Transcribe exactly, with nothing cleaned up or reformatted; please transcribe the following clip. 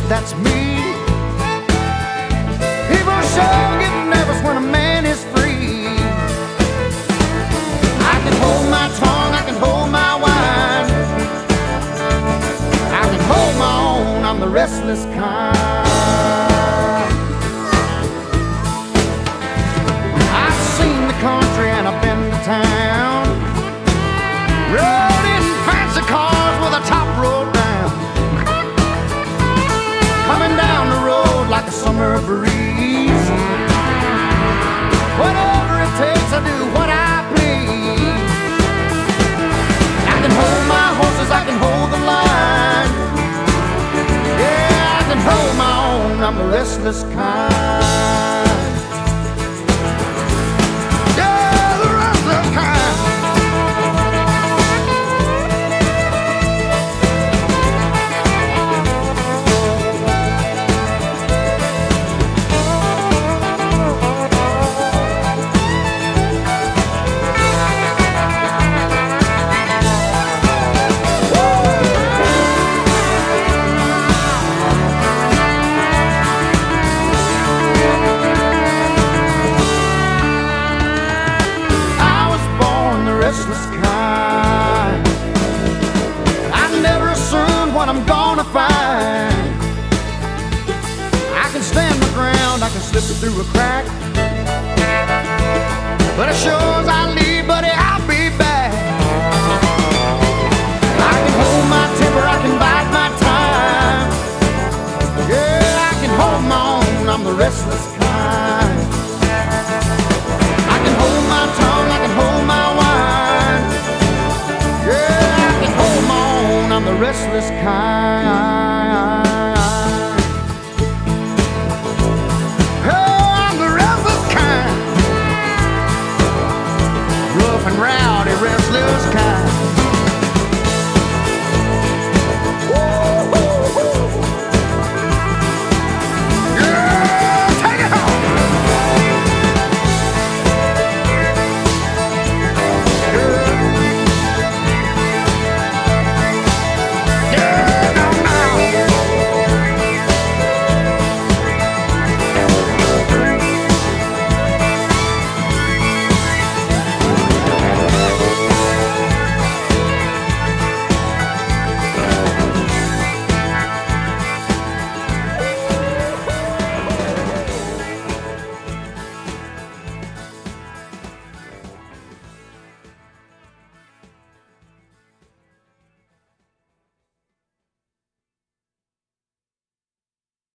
that's me. People sure get nervous when a man is free. I can hold my tongue, I can hold my wine, I can hold my own, I'm the restless kind. I've seen the country and I've been to town, rode in fancy cars with a top rolled down, coming down the road like a summer breeze. Whatever it takes, I do what I please. I can hold my horses, I can hold the line, yeah, I can hold my own, I'm the restless kind. Yeah, the restless kind. Restless kind. I never assume what I'm gonna find. I can stand my ground, I can slip it through a crack, but as sure as I leave, buddy, I'll be back. I can hold my temper, I can bide my time, yeah, I can hold my own, I'm the restless kind. I can hold my tongue, I can hold my wine, yeah, I can hold my own, I'm the restless kind. Oh, I'm the restless kind, rough and rowdy.